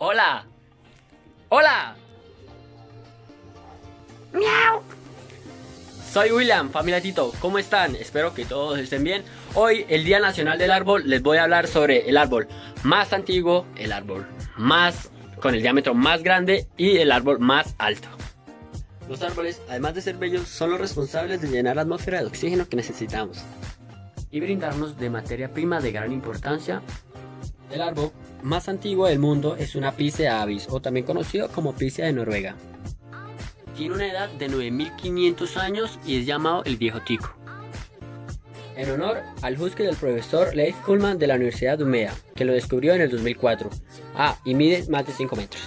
Hola. Hola. Miau. Soy William, familia Tito. ¿Cómo están? Espero que todos estén bien. Hoy, el Día Nacional del Árbol, les voy a hablar sobre el árbol más antiguo, el árbol más con el diámetro más grande y el árbol más alto. Los árboles, además de ser bellos, son los responsables de llenar la atmósfera de oxígeno que necesitamos y brindarnos de materia prima de gran importancia. El árbol más antiguo del mundo es una Picea avis, o también conocido como Picea de Noruega. Tiene una edad de 9500 años y es llamado el viejo tico, en honor al husky del profesor Leif Kuhlman de la Universidad de Umeå, que lo descubrió en el 2004. Y mide más de 5 metros.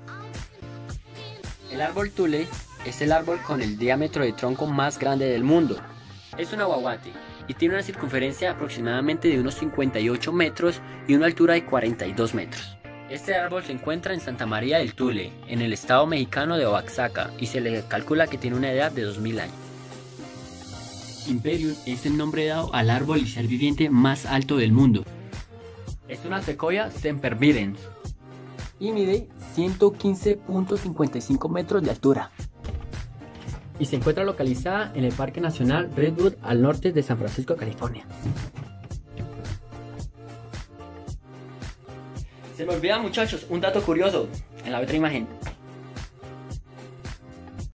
El árbol Thule es el árbol con el diámetro de tronco más grande del mundo. Es un aguacate y tiene una circunferencia aproximadamente de unos 58 metros y una altura de 42 metros. Este árbol se encuentra en Santa María del Thule, en el estado mexicano de Oaxaca, y se le calcula que tiene una edad de 2000 años. Imperium es el nombre dado al árbol y ser viviente más alto del mundo. Es una secoya sempervirens y mide 115.55 metros de altura. Y se encuentra localizada en el Parque Nacional Redwood al norte de San Francisco, California. Se me olvida, muchachos, un dato curioso en la otra imagen.